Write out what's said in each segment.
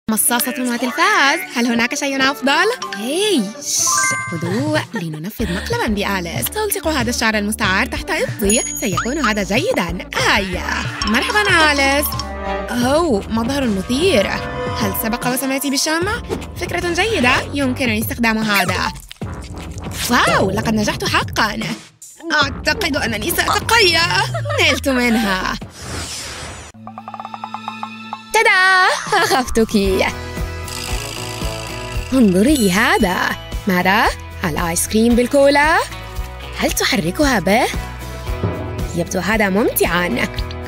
مصاصة وتلفاز، هل هناك شيء أفضل؟ هاي هدوء، لننفذ مقلباً بآليس. سألصق هذا الشعر المستعار تحت إبطي، سيكون هذا جيداً. هيا مرحباً آليس. أوه، مظهر مثير. هل سبق وسمعت بالشمع؟ فكرة جيدة، يمكنني استخدام هذا. واو، لقد نجحت حقاً. أعتقد أنني سأتقيأ. نلت منها. تدا، أخفتك. انظري لهذا. ماذا؟ الآيس كريم بالكولا؟ هل تحركها به؟ يبدو هذا ممتعاً.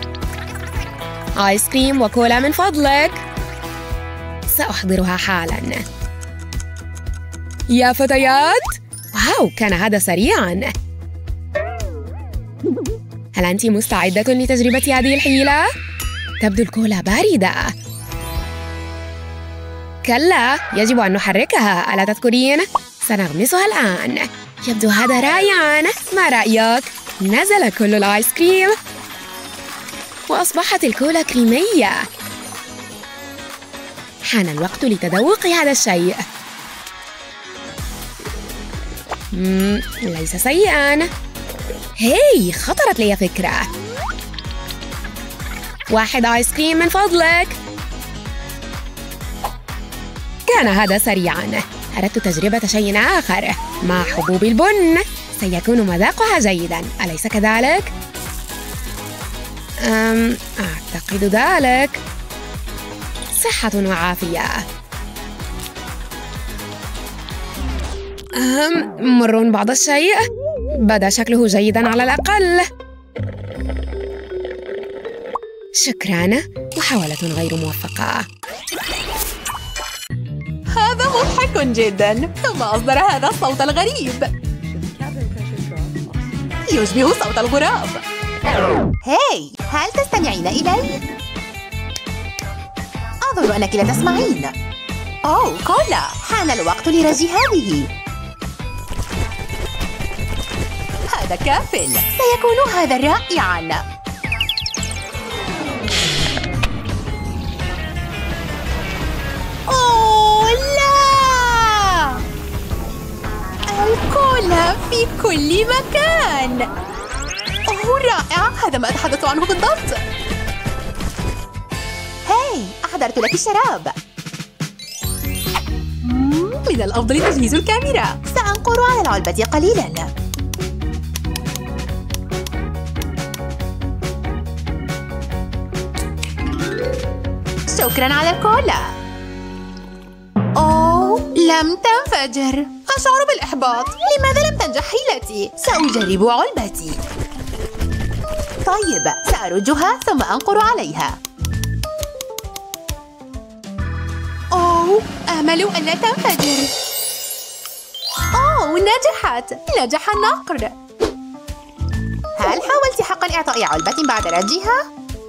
آيس كريم وكولا من فضلك. سأحضرها حالاً. يا فتيات، واو، كان هذا سريعاً. هل أنت مستعدة لتجربة هذه الحيلة؟ تبدو الكولا باردة. كلا، يجب أن نحركها، ألا تذكرين؟ سنغمسها الآن. يبدو هذا رائعاً، ما رأيك؟ نزل كل الآيس كريم وأصبحت الكولا كريمية. حان الوقت لتذوق هذا الشيء. ليس سيئاً. هاي، خطرت لي فكرة. واحد آيس كريم من فضلك. كان هذا سريعاً. أردت تجربة شيء آخر مع حبوب البن. سيكون مذاقها جيداً، أليس كذلك؟ أعتقد ذلك. صحة وعافية. مر بعض الشيء. بدا شكله جيداً على الأقل. شكراً. محاولة غير موفقة. هذا مضحك جداً. ثم أصدر هذا الصوت الغريب يشبه صوت الغراب. هاي، هل تستمعين إلي؟ أظن أنك لا تسمعين. أوه كولا، حان الوقت لرجي هذه. هذا كافٍ، سيكون هذا رائعاً. أوه لا! الكولا في كل مكان. أوه رائع، هذا ما أتحدث عنه بالضبط. هاي، أحضرت لك الشراب. من الأفضل تجهيز الكاميرا. سأنقر على العلبة قليلاً. شكراً على الكولا. أوه، لم تنفجر. أشعر بالإحباط. لماذا لم تنجح حيلتي؟ سأجرب علبتي. طيب، سأرجها ثم أنقر عليها. أوه، آمل ألا تنفجر. أوه، نجحت. نجح النقر. هل حاولت حقاً إعطاء علبة بعد رجها؟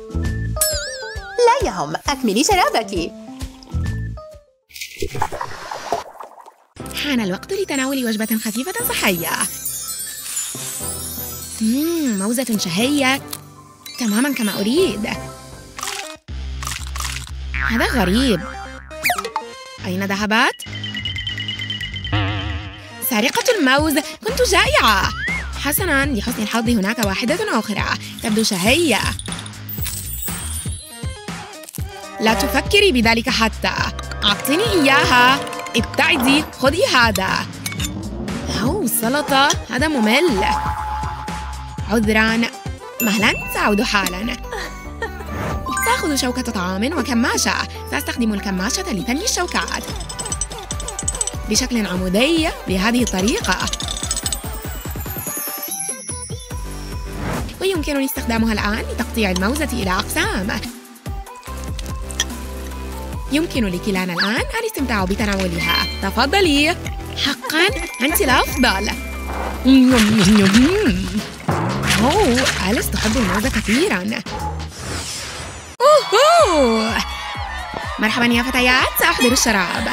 لا يهم، أكملي شرابك. حان الوقت لتناول وجبة خفيفة صحية. موزة شهية تماماً كما أريد. هذا غريب. أين ذهبت؟ سارقة الموز، كنت جائعة. حسناً، لحسن الحظ هناك واحدة أخرى تبدو شهية. لا تفكري بذلك حتى. أعطني إياها. ابتعدي، خذي هذا. أوه، سلطة، هذا ممل. عذراً. مهلاً، سأعود حالاً. سأخذ شوكة طعام وكماشة. سأستخدم الكماشة لتني الشوكات بشكل عمودي بهذه الطريقة. ويمكنني استخدامها الآن لتقطيع الموزة إلى أقسام. يمكن لكلانا الآن الاستمتاع بتناولها. تفضلي. حقاً أنت الأفضل. أوه، أليس تحب الموز كثيراً. أوه، مرحباً يا فتيات، سأحضر الشراب.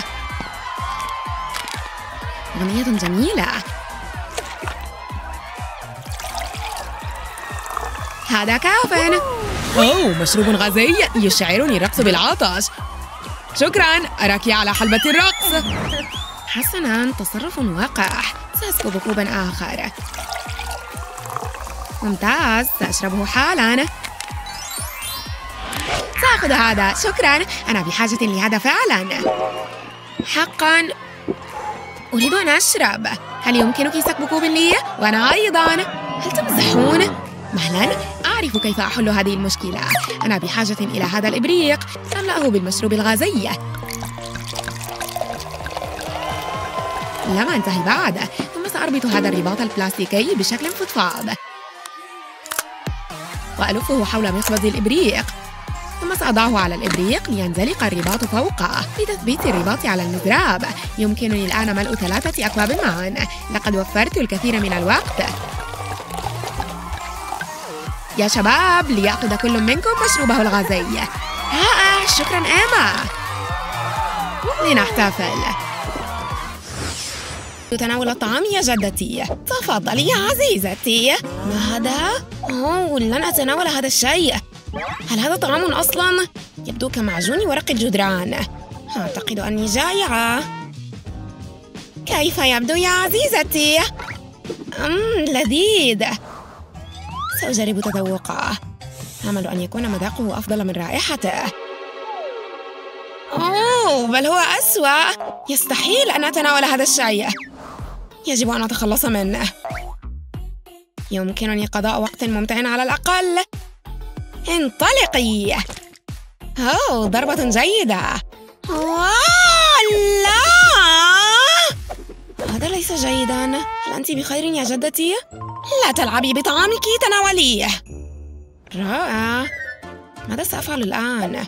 أغنية جميلة. هذا كافٍ. أوه، مشروب غازي يشعرني الرقص بالعطش. شكراً، أراكِ على حلبة الرقص. حسناً، تصرف وقح. سأسكب كوباً آخر. ممتاز، سأشربه حالاً. سأخذ هذا، شكراً. أنا بحاجة لهذا فعلاً. حقاً أريد أن أشرب. هل يمكنك سكب كوب لي؟ وأنا أيضاً. هل تمزحون؟ مهلاً، أعرف كيف أحل هذه المشكلة. أنا بحاجة إلى هذا الإبريق. سأملأه بالمشروب الغازي. لم أنتهي بعد. ثم سأربط هذا الرباط البلاستيكي بشكل فضفاض وألفه حول مقبض الإبريق، ثم سأضعه على الإبريق لينزلق الرباط فوقه. لتثبيت الرباط على المزراب يمكنني الآن ملء 3 أكواب معاً. لقد وفرت الكثير من الوقت. يا شباب، ليأخذ كل منكم مشروبه الغازي. رائع، شكراً إيما. لنحتفل. تناول الطعام يا جدتي. تفضلي يا عزيزتي. ما هذا؟ أوه، لن أتناول هذا الشيء. هل هذا طعام أصلاً؟ يبدو كمعجون ورق الجدران. أعتقد أني جائعة. كيف يبدو يا عزيزتي؟ لذيذ. سأجرب تذوقه. أمل أن يكون مذاقه أفضل من رائحته. أوه، بل هو أسوأ. يستحيل أن أتناول هذا الشيء. يجب أن أتخلص منه. يمكنني قضاء وقت ممتع على الأقل. انطلقي. أوه، ضربة جيدة. لا، هذا ليس جيداً. هل أنت بخير يا جدتي؟ لا تلعبي بطعامك، تناوليه. رائع. ماذا سأفعل الآن؟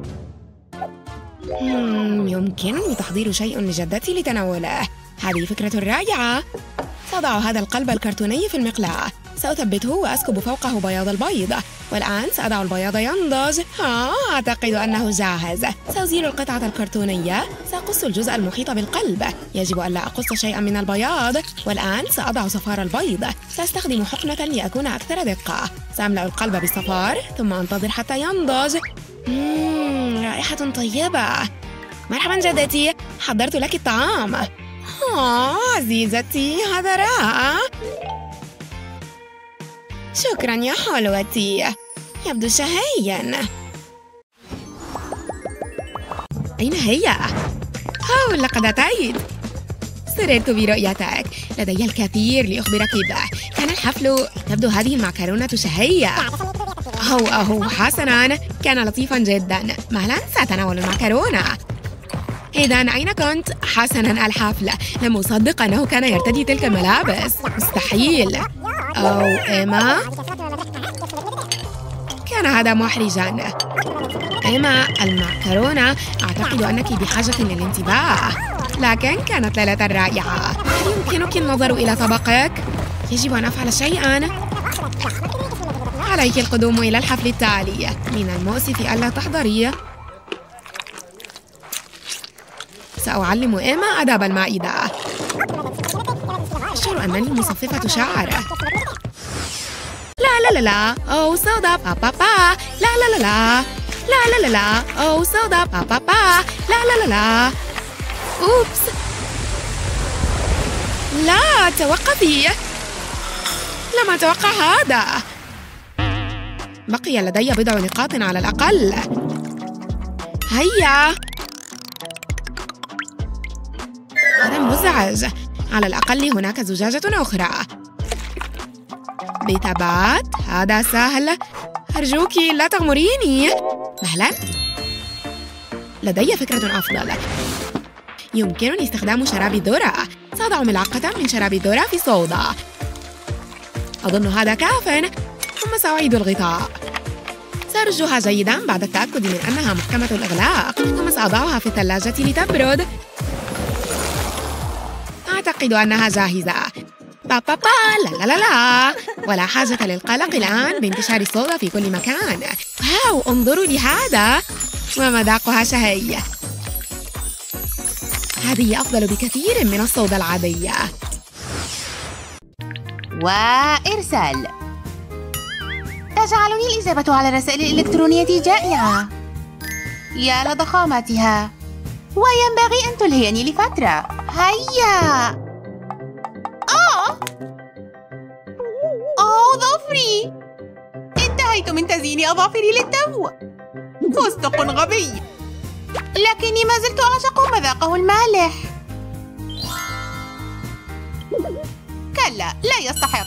يمكنني تحضير شيء لجدتي لتناوله. هذه فكرة رائعة. سأضع هذا القلب الكرتوني في المقلاة. سأثبته وأسكب فوقه بياض البيض. والآن سأضع البياض ينضج. أعتقد أنه جاهز. سأزيل القطعة الكرتونية. سأقص الجزء المحيط بالقلب. يجب ألا أقص شيئاً من البياض. والآن سأضع صفار البيض. سأستخدم حقنة لأكون أكثر دقة. سأملأ القلب بالصفار ثم أنتظر حتى ينضج. رائحة طيبة. مرحباً جدتي، حضرت لك الطعام. عزيزتي، هذا رائع. شكراً يا حلوتي، يبدو شهياً. أين هي؟ لقد أتيت. سررت برؤيتك. لدي الكثير لأخبرك به. كان الحفل. تبدو هذه المعكرونة شهية. حسناً، كان لطيفاً جداً. مهلاً، سأتناول المعكرونة. إذا أين كنت؟ حسناً، الحفل. لم أصدق أنه كان يرتدي تلك الملابس. مستحيل. إيما، كان هذا محرجاً. إيما، المعكرونة. أعتقد أنك بحاجة للانتباه. لكن كانت ليلة رائعة. هل يمكنك النظر إلى طبقك؟ يجب أن أفعل شيئاً. عليك القدوم إلى الحفل التالي. من المؤسف ألا تحضري. سأعلم إيما آداب المائدة. أشعر أنني مصففة شعر. لا لا لا لا. صودا بابا با. لا لا لا لا. لا لا لا لا. صودا بابا با. لا لا لا لا. أوبس. لا، توقفي. لم أتوقع هذا. بقي لدي بضع نقاط على الأقل. هيا. هذا مزعج. على الأقل هناك زجاجة أخرى. بثبات. هذا سهل. أرجوك لا تغمريني. مهلا، لدي فكرة أفضل. يمكنني استخدام شراب الذرة. سأضع ملعقة من شراب الذرة في صودا. أظن هذا كافٍ. ثم سأعيد الغطاء. سأرجها جيداً بعد التأكد من أنها محكمة الإغلاق. ثم سأضعها في الثلاجة لتبرد. أعتقد أنها جاهزة. بابا با. لا لا لا لا. ولا حاجة للقلق الآن بانتشار الصودا في كل مكان. واو، انظروا لهذا. ومذاقها شهي. هذه أفضل بكثير من الصودا العادية. وإرسال. تجعلني الإجابة على الرسائل الإلكترونية جائعة. يا لضخامتها. وينبغي أن تلهيني لفترة. هيا. ظفري! انتهيت من تزيين أظافري للتو. فستق غبي، لكني ما زلت أعشق مذاقه المالح. كلا، لا يستحق.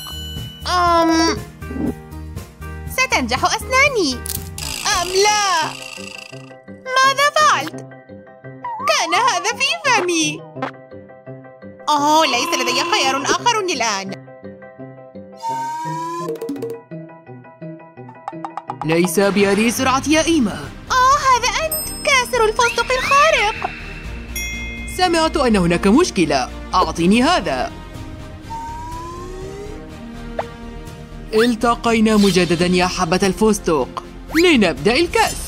ستنجح أسناني. لا، ماذا فعلت؟ كان هذا في فمي. ليس لدي خيار آخر الآن. ليس بهذه السرعة يا إيما. هذا أنت كاسر الفستق الخارق. سمعت أن هناك مشكلة. أعطيني هذا. التقينا مجددا يا حبة الفستق. لنبدأ الكسر.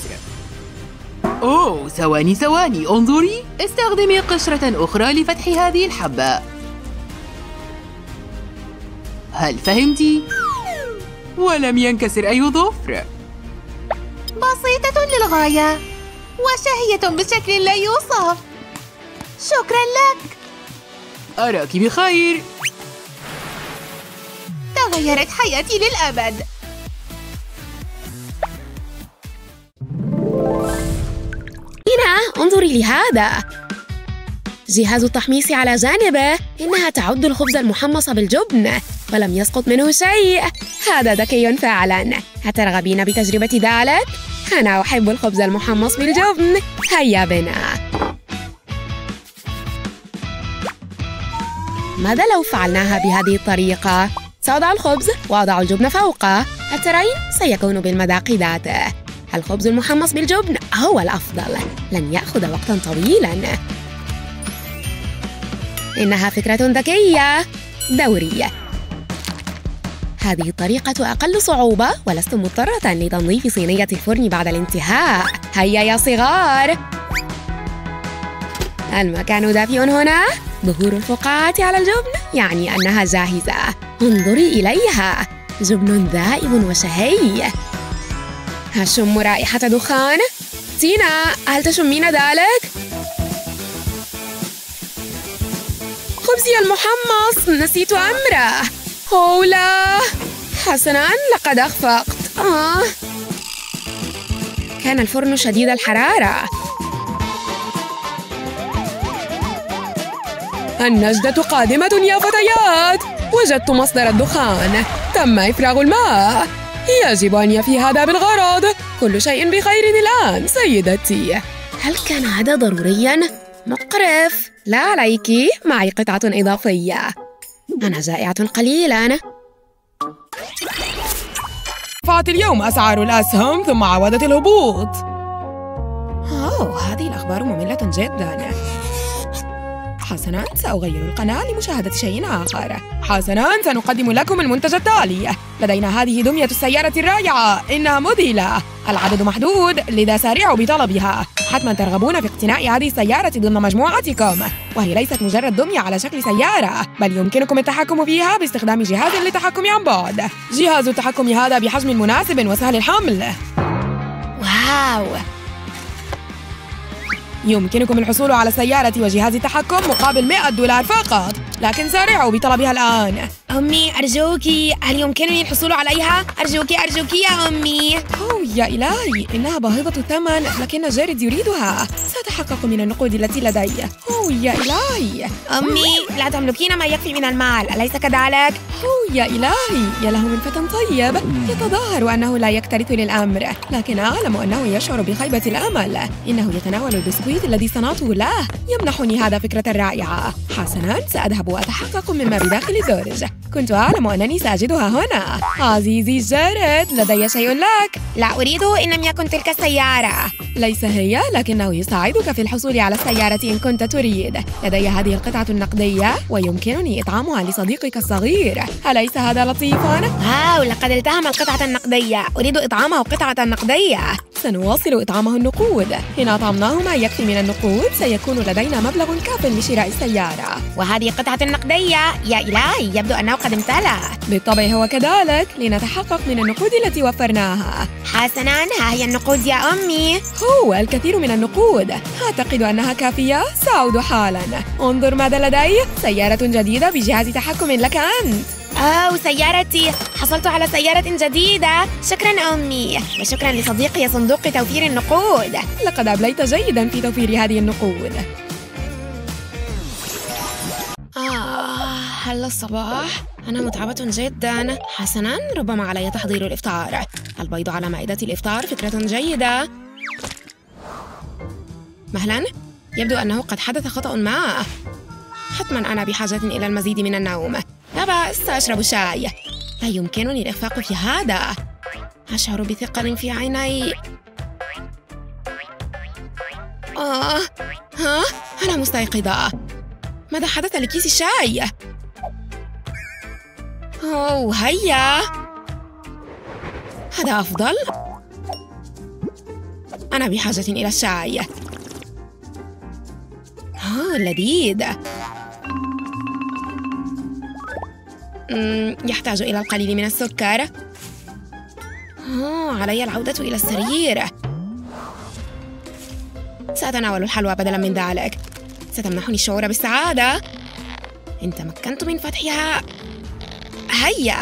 ثواني، انظري. استخدمي قشرة أخرى لفتح هذه الحبة. هل فهمتي؟ ولم ينكسر أي ظفر. بسيطة للغاية وشهية بشكل لا يوصف. شكرا لك. أراك بخير. تغيرت حياتي للأبد. هنا انظري لهذا. جهاز التحميص على جانبه. إنها تعد الخبز المحمص بالجبن ولم يسقط منه شيء. هذا ذكي فعلا. هترغبين بتجربة ذلك؟ أنا أحب الخبز المحمص بالجبن. هيا بنا. ماذا لو فعلناها بهذه الطريقة؟ سأضع الخبز وأضع الجبن فوقه. الترين سيكون بالمذاق ذاته. الخبز المحمص بالجبن هو الأفضل. لن يأخذ وقتاً طويلاً. إنها فكرة ذكية. دورية. هذه الطريقة أقل صعوبة ولست مضطرة لتنظيف صينية الفرن بعد الانتهاء. هيا يا صغار. المكان دافئ هنا. ظهور الفقاعات على الجبن يعني أنها جاهزة. انظري إليها. جبن ذائب وشهي. أشم رائحة دخان. تينا، هل تشمين ذلك؟ خبزي المحمص، نسيت أمره. لا، حسناً، لقد أخفقت. كان الفرن شديد الحرارة. النجدة قادمة يا فتيات. وجدت مصدر الدخان. تم إفراغ الماء. يجب أن يفي هذا بالغرض. كل شيء بخير الآن سيدتي. هل كان هذا ضرورياً؟ مقرف. لا عليك، معي قطعة إضافية. أنا جائعة قليلاً. رفعت اليوم أسعار الأسهم ثم عودت الهبوط. هذه الأخبار مملة جداً. حسناً، سأغير القناة لمشاهدة شيء آخر. حسناً، سنقدم لكم المنتج التالي. لدينا هذه دمية السيارة الرائعة. إنها مذهلة. العدد محدود، لذا سارعوا بطلبها. حتماً ترغبون في اقتناء هذه السيارة ضمن مجموعتكم. وهي ليست مجرد دمية على شكل سيارة، بل يمكنكم التحكم فيها باستخدام جهاز للتحكم عن بعد. جهاز التحكم هذا بحجم مناسب وسهل الحمل. واو! يمكنكم الحصول على سيارة وجهاز التحكم مقابل $100 فقط. لكن سارعوا بطلبها الآن. أمي أرجوكي، هل يمكنني الحصول عليها؟ أرجوكي يا أمي. يا إلهي، إنها باهظة الثمن، لكن جارد يريدها. سأتحقق من النقود التي لدي. يا إلهي. أمي، لا تملكين ما يكفي من المال، أليس كذلك؟ يا إلهي، يا له من فتى طيب. يتظاهر أنه لا يكترث للأمر، لكن أعلم أنه يشعر بخيبة الأمل. إنه يتناول البسكويت الذي صنعته له. يمنحني هذا فكرة رائعة. حسناً، سأذهب وأتحقق مما بداخل الدرج. كنت أعلم أنني سأجدها هنا. عزيزي جارد، لدي شيء لك. لا أريده إن لم يكن تلك السيارة. ليس هي، لكنه يساعدك في الحصول على السيارة إن كنت تريد. لدي هذه القطعة النقدية ويمكنني إطعامها لصديقك الصغير. أليس هذا لطيفاً؟ لقد التهم القطعة النقدية. أريد إطعامه قطعة نقدية. سنواصل إطعامه النقود. إن أطعمناه ما يكفي من النقود سيكون لدينا مبلغ كاف لشراء سيارة. وهذه قطعة نقدية، يا إلهي يبدو أنه قد امتلأ. بالطبع هو كذلك، لنتحقق من النقود التي وفرناها. حسناً، ها هي النقود يا أمي. هو الكثير من النقود. أعتقد أنها كافية. سأعود حالاً. انظر ماذا لدي، سيارة جديدة بجهاز تحكم لك أنت. أوه سيارتي، حصلت على سيارة جديدة. شكراً أمي، وشكراً لصديقي صندوق توفير النقود. لقد أبليت جيداً في توفير هذه النقود. هلا الصباح، أنا متعبة جداً. حسناً، ربما علي تحضير الإفطار. البيض على مائدة الإفطار فكرة جيدة. مهلاً، يبدو أنه قد حدث خطأ ما. حتماً أنا بحاجة إلى المزيد من النوم. لا بأس، سأشرب شاي. لا يمكنني الإخفاق في هذا. أشعر بثقل في عيني. أنا مستيقظة. ماذا حدث لكيس الشاي؟ هيا، هذا أفضل. أنا بحاجة إلى الشاي. لذيذ. يحتاج إلى القليل من السكر. علي العودة إلى السرير. سأتناول الحلوى بدلاً من ذلك. ستمنحني الشعور بالسعادة. إن تمكنت من فتحها. هيا.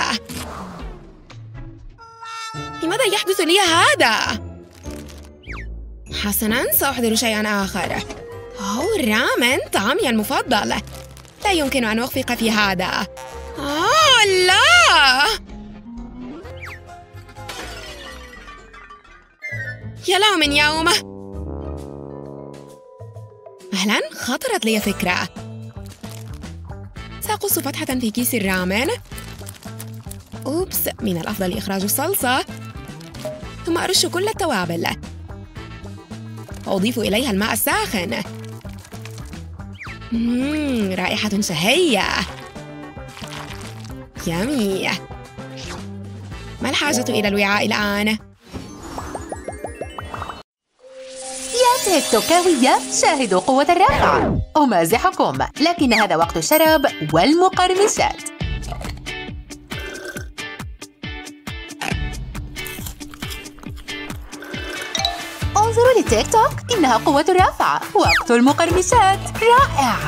لماذا يحدث لي هذا؟ حسناً، سأحضر شيئاً آخر. الرامن طعامي المفضل. لا يمكن أن أخفق في هذا. لا! يا له من يوم. مهلاً، خطرت لي فكرة. سأقص فتحة في كيس الرامن. أوبس، من الأفضل إخراج الصلصة. ثم أرش كل التوابل. وأضيف إليها الماء الساخن. رائحة شهية. يامي. ما الحاجة إلى الوعاء الآن؟ يا تيك توكاوية، شاهدوا قوة الرافعة. أمازحكم، لكن هذا وقت الشراب والمقرمشات. انظروا للتيك توك، إنها قوة الرافعة. وقت المقرمشات رائع.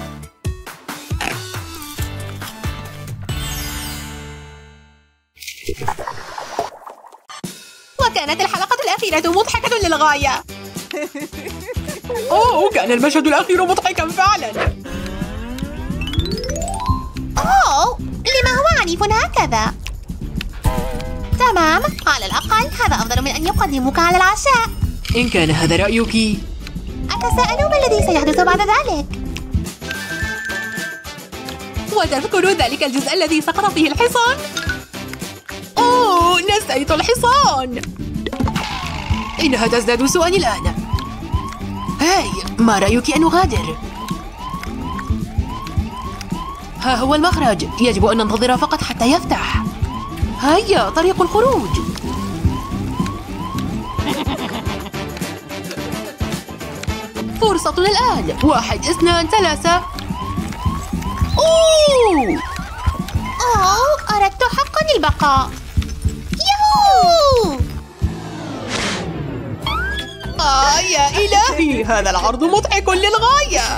وكانت الحلقة الأخيرة مضحكة للغاية. كان المشهد الأخير مضحكاً فعلاً. لما هو عنيف هكذا؟ تمام، على الأقل هذا أفضل من أن يقدموك على العشاء. إن كان هذا رأيك. أتساءل ما الذي سيحدث بعد ذلك؟ وتذكروا ذلك الجزء الذي سقط فيه الحصان؟ نسيت الحصان. إنها تزداد سوءاً الآن. هاي، ما رأيك أن نغادر؟ ها هو المخرج، يجب أن ننتظر فقط حتى يفتح. هيا، طريق الخروج. فرصتنا الآن. 1 2 3. أردت حقاً البقاء. يوهو! يا إلهي، هذا العرض مضحك للغاية.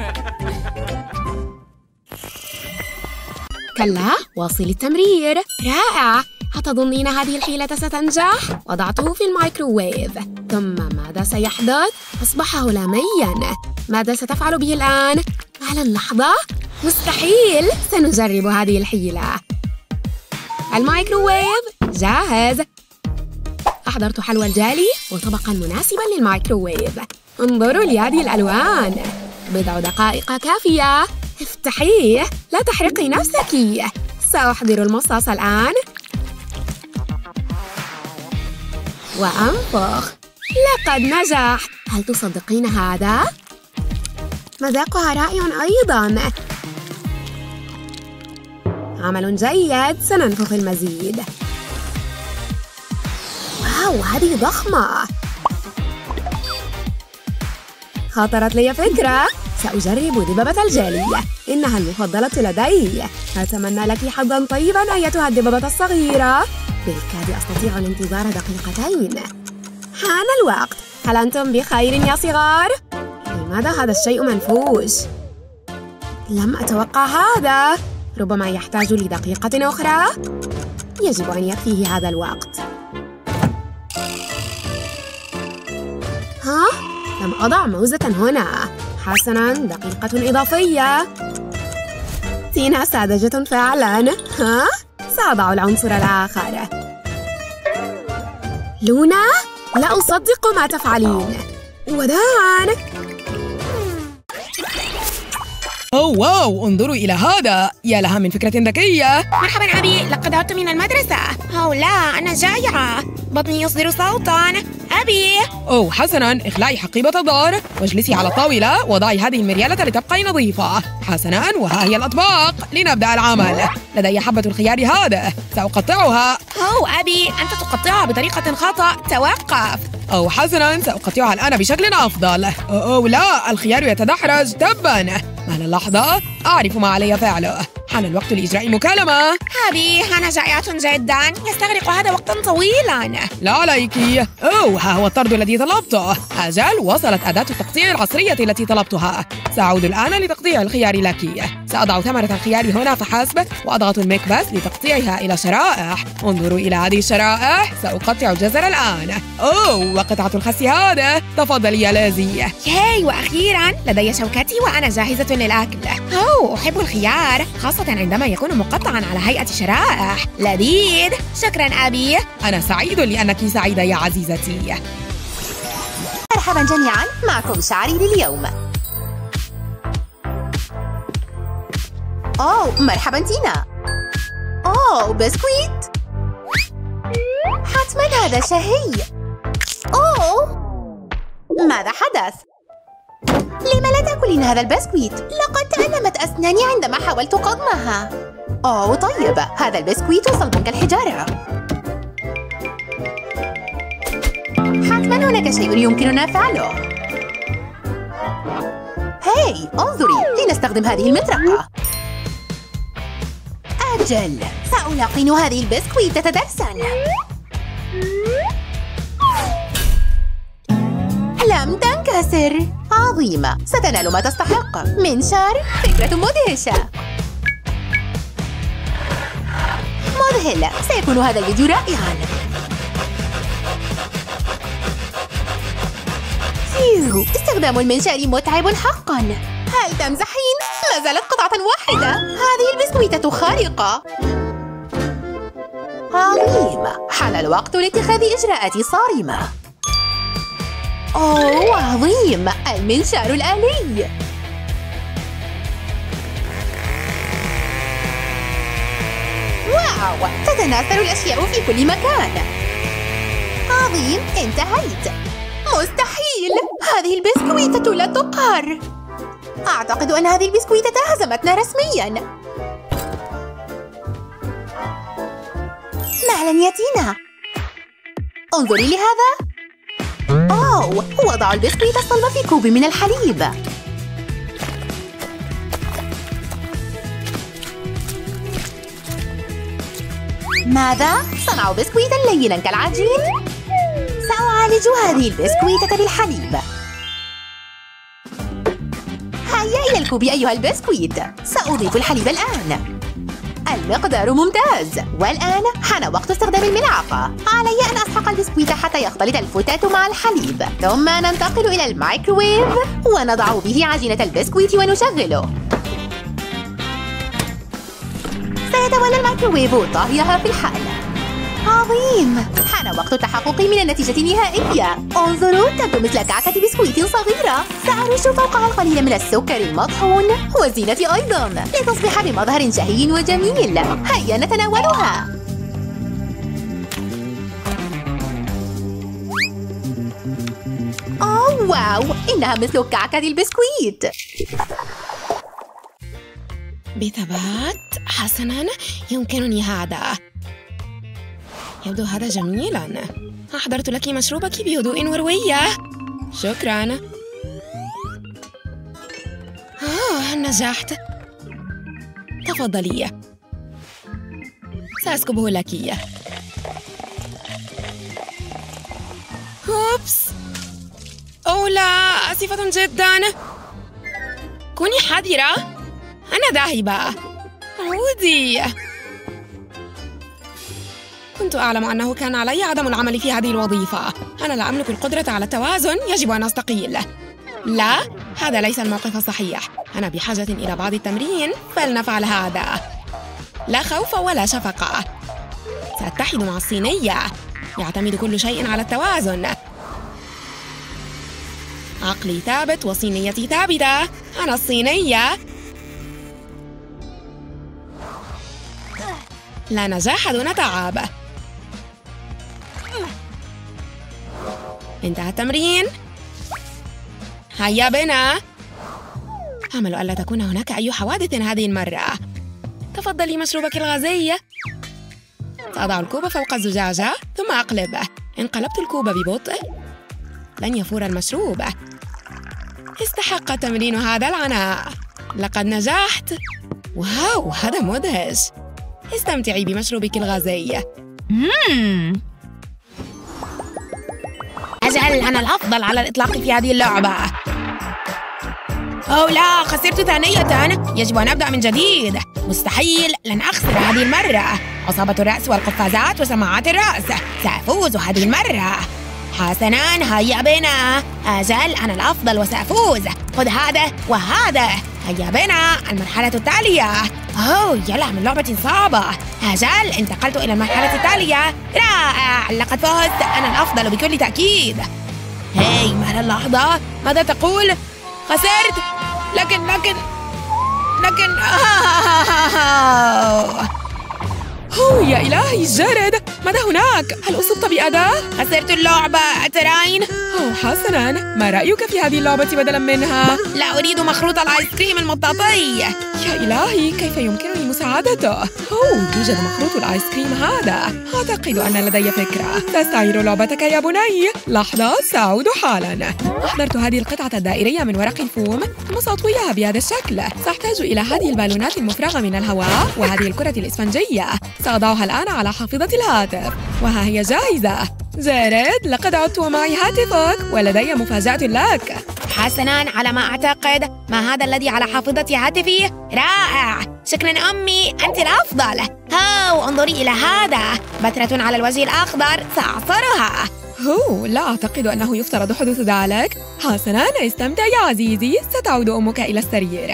كلا، واصل التمرير. رائع. أتظنين هذه الحيلة ستنجح؟ وضعته في الميكروويف. ثم ماذا سيحدث؟ أصبح هلامياً. ماذا ستفعل به الآن؟ على اللحظة؟ مستحيل. سنجرب هذه الحيلة. الميكروويف جاهز. أحضرت حلوى الجالي وطبقاً مناسباً للميكروويف. انظروا لهذه الألوان. بضع دقائق كافية. افتحيه، لا تحرقي نفسك. سأحضر المصاص الآن وأنفخ. لقد نجح. هل تصدقين هذا؟ مذاقها رائع أيضاً. عمل جيد. سننفخ المزيد. واو، هذه ضخمة. خطرت لي فكرة. سأجرب دببة الجالية، إنها المفضلة لدي. أتمنى لك حظاً طيباً أيتها الدببة الصغيرة. بالكاد أستطيع الانتظار دقيقتين. حان الوقت. هل أنتم بخير يا صغار؟ لماذا هذا الشيء منفوش؟ لم أتوقع هذا. ربما يحتاج لدقيقة أخرى. يجب أن يكفيه هذا الوقت. ها؟ لم أضع موزة هنا. حسناً، دقيقة إضافية. تينا ساذجة فعلاً. ها؟ سأضع العنصر الآخر. لونا؟ لا أصدق ما تفعلين. وداعاً. أوه واو، انظروا إلى هذا. يا لها من فكرة ذكية. مرحباً أبي، لقد عدت من المدرسة. أوه لا، أنا جائعة. بطني يصدر صوتاً. أبي. أوه حسناً، اخلعي حقيبة الظهر واجلسي على الطاولة وضعي هذه المريالة لتبقي نظيفة. حسناً، وها هي الأطباق. لنبدأ العمل. لدي حبة الخيار هذا، سأقطعها. أوه أبي، أنت تقطعها بطريقة خطأ. توقف. أوه حسناً، سأقطعها الآن بشكل أفضل. أوه لا، الخيار يتدحرج. تباً. مهلا لحظة، أعرف ما علي فعله. حان الوقت لإجراء مكالمة. أبي، أنا جائعة جداً. يستغرق هذا وقتاً طويلاً. لا عليك. أوه، ها هو الطرد الذي طلبته. أجل، وصلت أداة التقطيع العصرية التي طلبتها. سأعود الآن لتقطيع الخيار لك. سأضع ثمرة الخيار هنا فحسب وأضغط المكبس لتقطيعها إلى شرائح. انظروا إلى هذه الشرائح. سأقطع الجزر الآن. أوه، وقطعة الخس هذا. تفضلي يا لازي. ياي، وأخيراً لدي شوكتي وأنا جاهزة للأكل. أوه، أحب الخيار، خاصة عندما يكون مقطعاً على هيئة شرائح. لذيذ. شكراً أبي. أنا سعيد لأنك سعيدة يا عزيزتي. مرحبا جميعا، معكم شعري لليوم. أوه مرحبا تينا. أوه بسكويت، حتما هذا شهي. أوه ماذا حدث؟ لم لا تأكلين هذا البسكويت؟ لقد تألمت أسناني عندما حاولت قضمها. أوه طيب، هذا البسكويت صلب كالحجارة. حتما هناك شيء يمكننا فعله. هاي انظري، لنستخدم هذه المطرقة. أجل، سألقن هذه البسكويتة درساً. لم تنكسر. عظيمة، ستنال ما تستحق. منشار، فكرة مدهشة. مذهل، سيكون هذا الفيديو رائعاً. استخدام المنشار متعب حقاً. هل تمزحين؟ ما زالت قطعة واحدة. هذه البسكويتة خارقة. عظيم، حان الوقت لاتخاذ إجراءات صارمة. أوه عظيم، المنشار الآلي. واو، تتناثر الأشياء في كل مكان. عظيم، انتهيت. مستحيل، هذه البسكويتة لا تقهر. أعتقد أن هذه البسكويتة هزمتنا رسمياً. مهلاً يا تينا، انظري لهذا. أوه، وضع البسكويت الصلب في كوب من الحليب. ماذا؟ صنعوا بسكويتاً ليناً كالعجين؟ سأعالج هذه البسكويتة بالحليب. هيا إلى الكوب أيها البسكويت. سأضيف الحليب الآن. المقدار ممتاز. والآن حان وقت استخدام الملعقة. علي أن أسحق البسكويت حتى يختلط الفتات مع الحليب. ثم ننتقل إلى الميكروويف ونضع به عجينة البسكويت ونشغله. سيتولى الميكروويف طهيها في الحال. عظيم، حان وقت التحقق من النتيجة النهائية. انظروا، تبدو مثل كعكة بسكويت صغيرة. سأرش فوقها القليل من السكر المطحون والزينة أيضاً لتصبح بمظهر شهي وجميل. هيا نتناولها. أوه واو، إنها مثل كعكة البسكويت. بثبات. حسناً، يمكنني هذا. يبدو هذا جميلاً. أحضرت لك مشروبك بهدوء وروية. شكراً. نجحت. تفضلي، سأسكبه لك. أوبس، أوه لا، آسفة جداً. كوني حذرة، أنا ذاهبة. عودي. كنت أعلم أنه كان علي عدم العمل في هذه الوظيفة. أنا لا أملك القدرة على التوازن، يجب أن أستقيل. لا، هذا ليس الموقف الصحيح. أنا بحاجة إلى بعض التمرين، فلنفعل هذا. لا خوف ولا شفقة. سأتحد مع الصينية. يعتمد كل شيء على التوازن. عقلي ثابت وصينيتي ثابتة. أنا الصينية. لا نجاح دون تعب. انتهى التمرين. هيا بنا. أمل ألا تكون هناك أي حوادث هذه المرة. تفضلي مشروبك الغازي. سأضع الكوب فوق الزجاجة ثم أقلبه. إن قلبت الكوب ببطء لن يفور المشروب. استحق التمرين هذا العناء. لقد نجحت. واو، هذا مدهش. استمتعي بمشروبك الغازي. أجل، أنا الأفضل على الإطلاق في هذه اللعبة. أوه لا، خسرت ثانية. يجب أن أبدأ من جديد. مستحيل، لن أخسر هذه المرة. عصابة الرأس والقفازات وسماعات الرأس. سأفوز هذه المرة. حسناً، هيا بنا. أجل، أنا الأفضل وسأفوز. خذ هذا وهذا. هيا بنا، المرحلة التالية. أوه يلا، من لعبة صعبة. أجل، انتقلت إلى المرحلة التالية. رائع، لقد فزت. أنا الأفضل بكل تأكيد. هاي، مهلا اللحظة. ماذا تقول؟ خسرت. لكن أوه يا إلهي، جارد، ماذا هناك؟ هل أصبت بأذى؟ خسرت اللعبة، أترين؟ أوه حسناً، ما رأيك في هذه اللعبة بدلاً منها؟ لا أريد مخروط الآيس كريم المطاطي. يا إلهي، كيف يمكنني مساعدته؟ أوه، يوجد مخروط الآيس كريم هذا. أعتقد أن لدي فكرة. سأستعير لعبتك يا بني. لحظة، سأعود حالاً. أحضرت هذه القطعة الدائرية من ورق الفوم ثم سأطويها بهذا الشكل. سأحتاج إلى هذه البالونات المفرغة من الهواء وهذه الكرة الإسفنجية. سأضعها الآن على حافظة الهاتف. وها هي جاهزة. جارد، لقد عدت ومعي هاتفك ولدي مفاجأة لك. حسناً، على ما أعتقد. ما هذا الذي على حافظة هاتفي؟ رائع. شكراً أمي، أنت الأفضل. هاو، انظري إلى هذا. بترة على الوجه الأخضر، سأعصرها. لا أعتقد أنه يفترض حدوث ذلك. حسناً، استمتع يا عزيزي. ستعود أمك إلى السرير.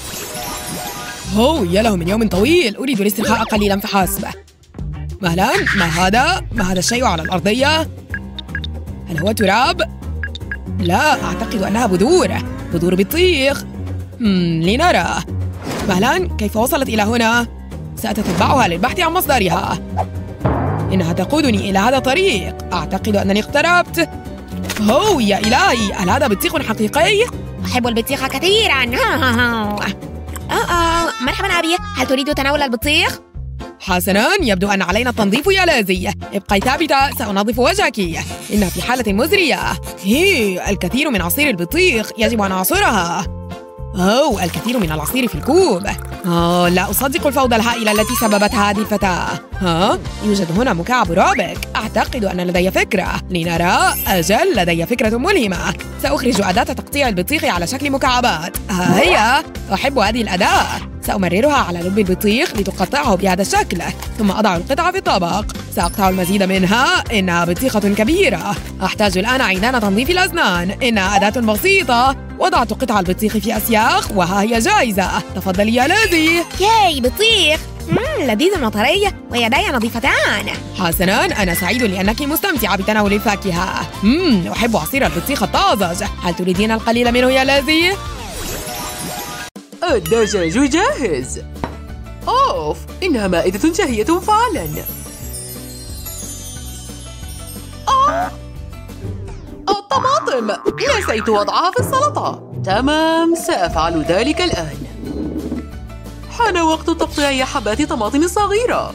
يا له من يوم طويل. أريد الاسترخاء قليلاً فحسب. مهلاً، ما هذا الشيء على الأرضية؟ هل هو تراب؟ لا، أعتقد أنها بذور بطيخ. لنرى. مهلاً، كيف وصلت إلى هنا؟ سأتتبعها للبحث عن مصدرها. إنها تقودني إلى هذا الطريق. أعتقد أنني اقتربت. يا إلهي، هل هذا بطيخ حقيقي؟ أحب البطيخ كثيراً. مرحباً أبي، هل تريد تناول البطيخ؟ حسناً، يبدو أن علينا التنظيف يا لازي. ابقي ثابتة، سأنظف وجهك. إنها في حالة مزرية. الكثير من عصير البطيخ، يجب أن أعصرها. الكثير من العصير في الكوب. لا أصدق الفوضى الهائلة التي سببتها هذه الفتاة. يوجد هنا مكعب روبيك. أعتقد أن لدي فكرة. لنرى. أجل، لدي فكرة ملهمة. سأخرج أداة تقطيع البطيخ على شكل مكعبات. هي. أحب هذه الأداة. سأمررها على لب البطيخ لتقطعه بهذا الشكل، ثم أضع القطعة في الطبق. سأقطع المزيد منها. إنها بطيخة كبيرة. أحتاج الآن عيدان تنظيف الأسنان. إنها أداة بسيطة. وضعت قطع البطيخ في أسياخ وها هي جاهزة. تفضلي يا لازي. ياي، بطيخ. لذيذ وطري ويداي نظيفتان. حسناً، أنا سعيد لأنك مستمتعة بتناول الفاكهة. أحب عصير البطيخ الطازج. هل تريدين القليل منه يا لازي؟ الدجاج جاهز. أوف، إنها مائدة شهية فعلاً. الطماطم، نسيت وضعها في السلطة. تمام، سأفعل ذلك الآن. حان وقت تقطيع حبات طماطم صغيرة.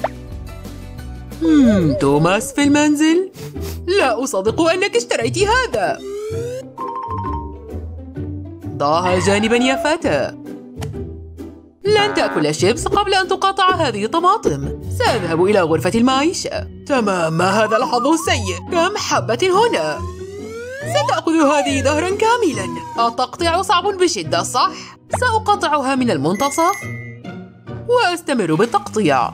توماس في المنزل؟ لا أصدق أنك اشتريت هذا. ضعها جانباً يا فتى. لن تأكل الشيبس قبل أن تقاطع هذه الطماطم. سأذهب إلى غرفة المعيشة. تمام، ما هذا الحظ السيء. كم حبة هنا؟ ستأخذ هذه دهراً كاملاً. التقطيع صعب بشدة، صح؟ سأقطعها من المنتصف وأستمر بالتقطيع.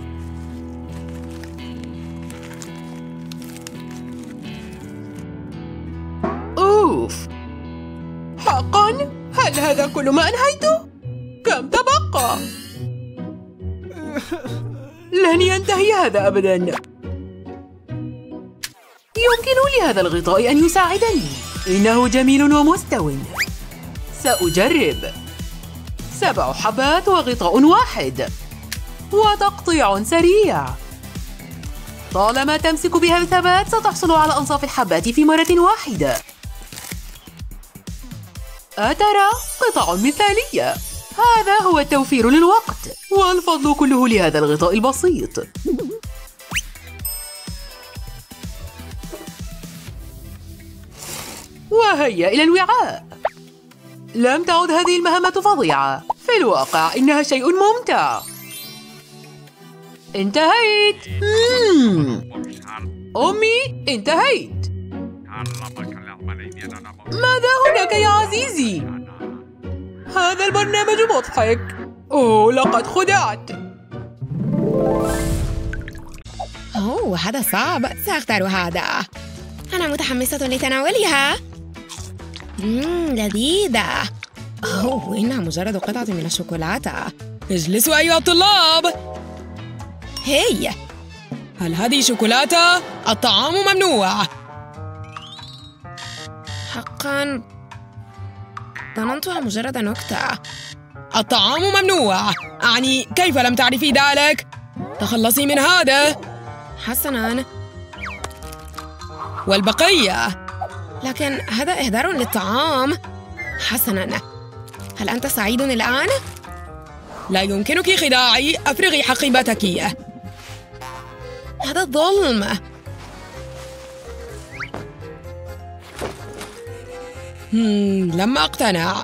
أوف، حقاً؟ هل هذا كل ما أنهيته؟ كم تبقى؟ لن ينتهي هذا أبداً. يمكن لهذا الغطاء أن يساعدني. إنه جميل ومستو. سأجرب. 7 حبات وغطاء واحد. وتقطيع سريع. طالما تمسك بها بثبات ستحصل على أنصاف الحبات في مرة واحدة. أترى؟ قطع مثالية. هذا هو التوفير للوقت، والفضل كله لهذا الغطاء البسيط. وهيا إلى الوعاء. لم تعد هذه المهمة فظيعة، في الواقع إنها شيء ممتع. انتهيت. أمي، انتهيت. ماذا هناك يا عزيزي؟ هذا البرنامج مضحك. أوه، لقد خدعت. أوه، هذا صعب. سأختار هذا. أنا متحمسة لتناولها. لذيذة. أوه، إنها مجرد قطعة من الشوكولاتة. اجلسوا أيها الطلاب. هي، هل هذه شوكولاتة؟ الطعام ممنوع. حقاً ظننتها مجرد نكتة. الطعام ممنوع. أعني كيف لم تعرفي ذلك؟ تخلصي من هذا. حسناً. والبقية. لكن هذا إهدار للطعام. حسناً. هل أنت سعيد الآن؟ لا يمكنك خداعي. أفرغي حقيبتك. هذا الظلم. لم أقتنع.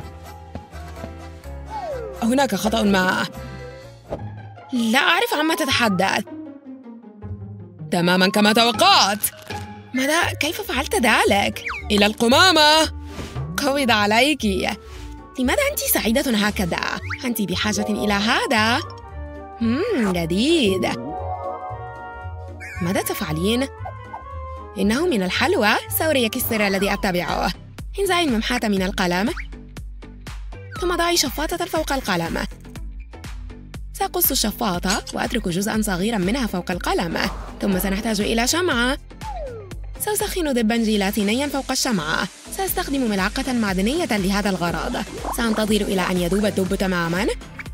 هناك خطأ ما. لا أعرف عما تتحدث. تماماً كما توقعت. ماذا؟ كيف فعلت ذلك؟ إلى القمامة. قبض عليك. لماذا أنت سعيدة هكذا؟ أنت بحاجة إلى هذا. لذيذ. ماذا تفعلين؟ إنه من الحلوى. سأريك السر الذي أتبعه. انزعي الممحاة من القلم، ثم ضعي شفاطة فوق القلم. سأقص الشفاطة وأترك جزءاً صغيراً منها فوق القلم. ثم سنحتاج إلى شمعة. سأسخن دباً جيلاتينياً فوق الشمعة. سأستخدم ملعقة معدنية لهذا الغرض. سأنتظر إلى أن يذوب الدب تماماً،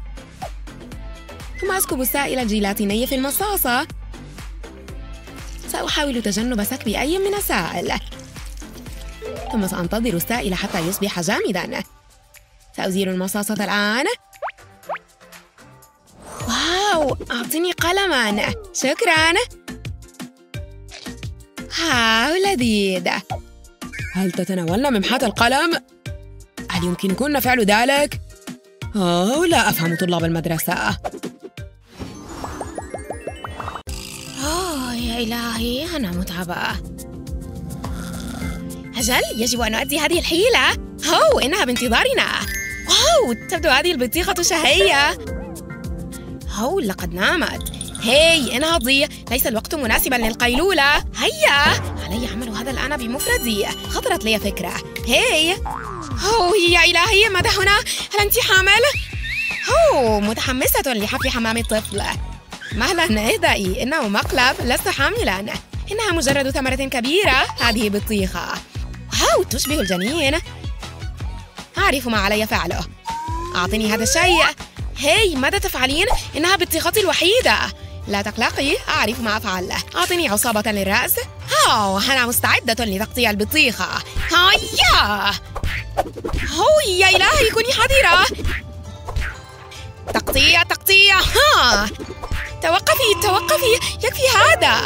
ثم أسكب السائل الجيلاتيني في المصاصة. سأحاول تجنب سكب أي من السائل، ثم سأنتظر السائل حتى يصبح جامداً. سأزيل المصاصة الآن. واو، أعطني قلماً. شكراً. لذيذ. هل تتناولن ممحاة القلم؟ هل يمكنكن فعل ذلك؟ لا أفهم طلاب المدرسة. يا إلهي، أنا متعبة. أجل، يجب أن أؤدي هذه الحيلة. إنها بانتظارنا. واو، تبدو هذه البطيخة شهية. لقد نامت. انهضي، ليس الوقت مناسباً للقيلولة. هيا، علي عمل هذا الآن بمفردي. خطرت لي فكرة. يا إلهي، ماذا هنا؟ هل أنت حامل؟ متحمسة لحفل حمام الطفل. مهلاً، اهدئي، إنه مقلب، لست حاملاً. إنها مجرد ثمرة كبيرة. هذه بطيخة. تشبه الجنين. أعرف ما علي فعله. أعطني هذا الشيء. ماذا تفعلين؟ إنها بطيختي الوحيدة. لا تقلقي، أعرف ما أفعل. أعطني عصابة للرأس. أنا مستعدة لتقطيع البطيخة. يا إلهي، كوني حذرة. تقطيع. توقفي، يكفي هذا.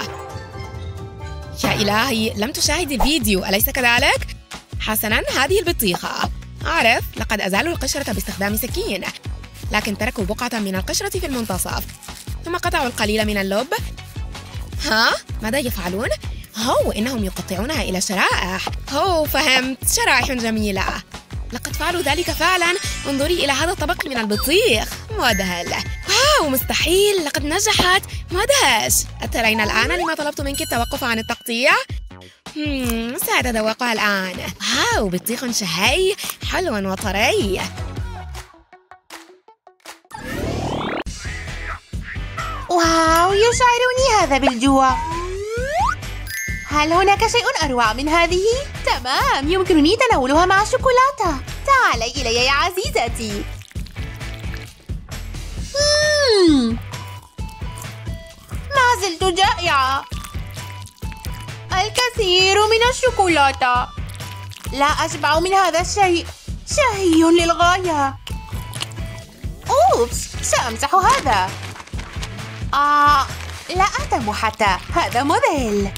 يا إلهي، لم تشاهدي الفيديو، أليس كذلك؟ حسناً، هذه البطيخة. أعرف، لقد أزالوا القشرة باستخدام سكين، لكن تركوا بقعة من القشرة في المنتصف، ثم قطعوا القليل من اللب. ها؟ ماذا يفعلون؟ إنهم يقطعونها إلى شرائح. فهمت، شرائح جميلة. لقد فعلوا ذلك فعلا. انظري إلى هذا الطبق من البطيخ، مذهل. مستحيل، لقد نجحت. مدهش. أترين الآن لما طلبت منك التوقف عن التقطيع؟ سأتذوقها الآن. بطيخ شهي، حلو وطري. واو، يشعرني هذا بالجوع. هل هناك شيء أروع من هذه؟ تمام، يمكنني تناولها مع الشوكولاتة. تعالي إلي يا عزيزتي. ما زلت جائعة. الكثير من الشوكولاتة. لا أشبع من هذا الشيء. شهي للغاية. أوبس، سأمسح هذا. لا أهتم حتى. هذا مذهل.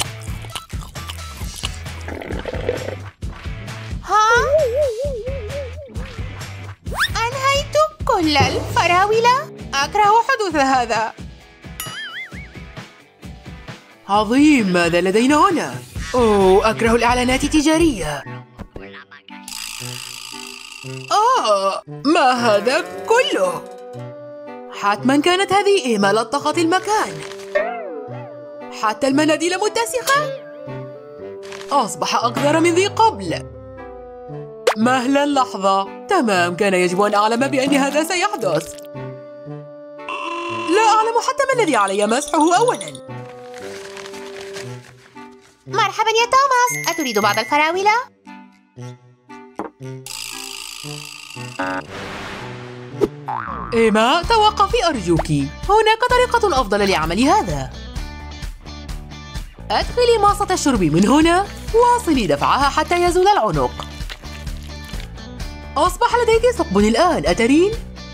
أنهيت كل الفراولة. أكره حدوث هذا. عظيم، ماذا لدينا هنا؟ أكره الإعلانات التجارية. ما هذا كله؟ حتما كانت هذه إيما لطخت المكان. حتى المناديل متسخة. أصبح أقذر من ذي قبل. مهلا لحظة. تمام، كان يجب أن أعلم بأن هذا سيحدث. لا أعلم حتى ما الذي علي مسحه أولا. مرحبا يا توماس، أتريد بعض الفراولة؟ إيما، توقفي أرجوك. هناك طريقة أفضل لعمل هذا. أدخلي ماصة الشرب من هنا، واصلي دفعها حتى يزول العنق. أصبح لديك ثقب الآن، أترين؟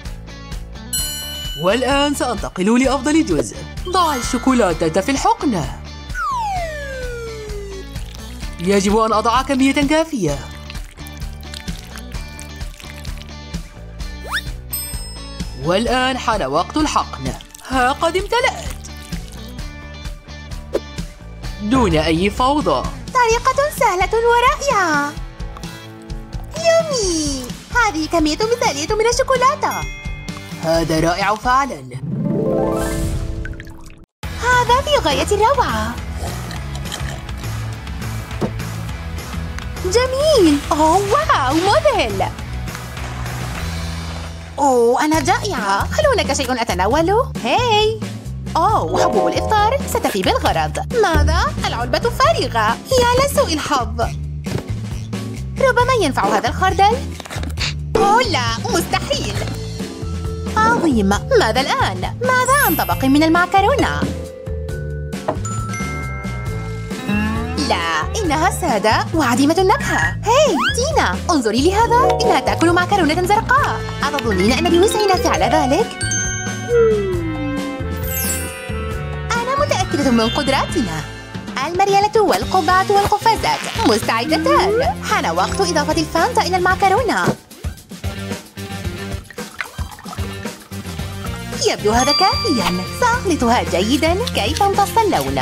والآن سأنتقل لأفضل جزء. ضع الشوكولاتة في الحقنة. يجب أن أضع كمية كافية. والآن حان وقت الحقن. قد امتلأت دون أي فوضى. طريقة سهلة ورائعة. يومي، هذه كمية مثالية من الشوكولاتة. هذا رائع فعلا. هذا في غاية الروعة. جميل. واو، مذهل. أنا جائعة. هل هناك شيء أتناوله؟ هاي. حبوب الإفطار ستفي بالغرض. ماذا؟ العلبة فارغة. يا لسوء الحظ. ربما ينفع هذا الخردل. لا، مستحيل. عظيم. ماذا الآن؟ ماذا عن طبق من المعكرونة؟ لا، إنها سادة وعديمة النكهة. هاي تينا، انظري لهذا. إنها تأكل معكرونة زرقاء. أتظنين أن بوسعنا فعل ذلك؟ أنا متأكدة من قدراتنا. المريالة والقبعة والقفازات مستعدتان. حان وقت إضافة الفانتا إلى المعكرونة. يبدو هذا كافياً. سأخلطها جيداً كي تمتص اللون.